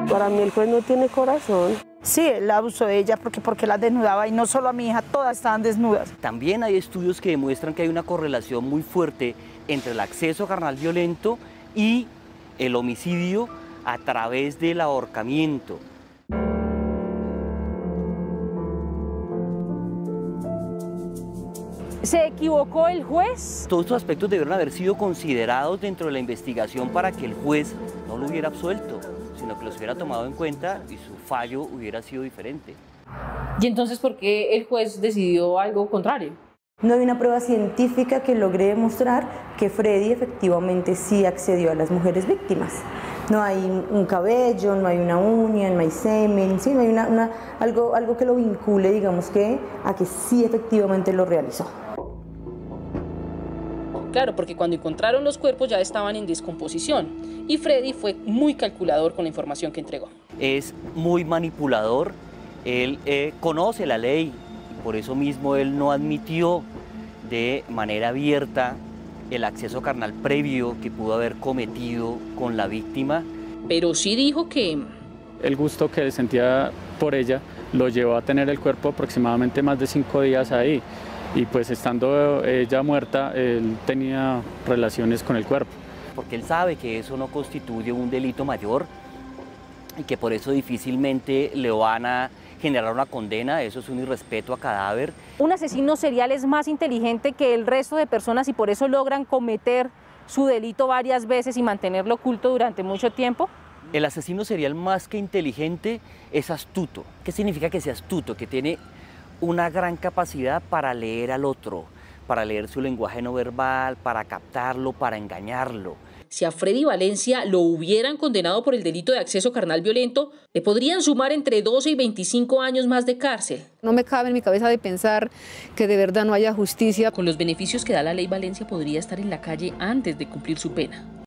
Para mí el juez no tiene corazón. Sí, él abusó de ella porque la desnudaba, y no solo a mi hija, todas estaban desnudas. También hay estudios que demuestran que hay una correlación muy fuerte entre el acceso carnal violento y el homicidio a través del ahorcamiento. ¿Se equivocó el juez? Todos estos aspectos debieron haber sido considerados dentro de la investigación para que el juez no lo hubiera absuelto, sino que los hubiera tomado en cuenta y su fallo hubiera sido diferente. ¿Y entonces por qué el juez decidió algo contrario? No hay una prueba científica que logre demostrar que Freddy efectivamente sí accedió a las mujeres víctimas. No hay un cabello, no hay una uña, no hay semen, ¿sí? No hay algo que lo vincule, digamos, a que sí efectivamente lo realizó. Claro, porque cuando encontraron los cuerpos ya estaban en descomposición y Freddy fue muy calculador con la información que entregó. Es muy manipulador, él conoce la ley y por eso mismo él no admitió de manera abierta el acceso carnal previo que pudo haber cometido con la víctima. Pero sí dijo que el gusto que sentía por ella lo llevó a tener el cuerpo aproximadamente más de 5 días ahí. Y pues estando ella muerta, él tenía relaciones con el cuerpo. Porque él sabe que eso no constituye un delito mayor y que por eso difícilmente le van a generar una condena, eso es un irrespeto a cadáver. un asesino serial es más inteligente que el resto de personas y por eso logran cometer su delito varias veces y mantenerlo oculto durante mucho tiempo. El asesino serial más que inteligente es astuto. ¿Qué significa que sea astuto? Que tiene una gran capacidad para leer al otro, para leer su lenguaje no verbal, para captarlo, para engañarlo. Si a Freddy Valencia lo hubieran condenado por el delito de acceso carnal violento, le podrían sumar entre 12 y 25 años más de cárcel. No me cabe en mi cabeza de pensar que de verdad no haya justicia. Con los beneficios que da la ley, Valencia podría estar en la calle antes de cumplir su pena.